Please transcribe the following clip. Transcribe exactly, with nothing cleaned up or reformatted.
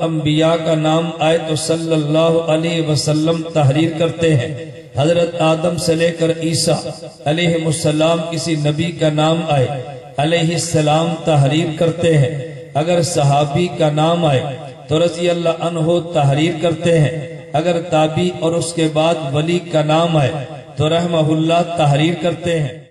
अंबिया का नाम आए तो सल्लल्लाहु अलैहि वसल्लम तहरीर करते हैं। हजरत आदम से लेकर ईसा अलैहिमुस्सलाम किसी नबी का नाम आए अलैहिस्सलाम तहरीर करते हैं। अगर सहाबी का नाम आए तो रज़ी अल्लाह अन्हु तहरीर करते हैं। अगर ताबी और उसके बाद वली का नाम आए तो रहमहुल्लाह तहरीर करते हैं।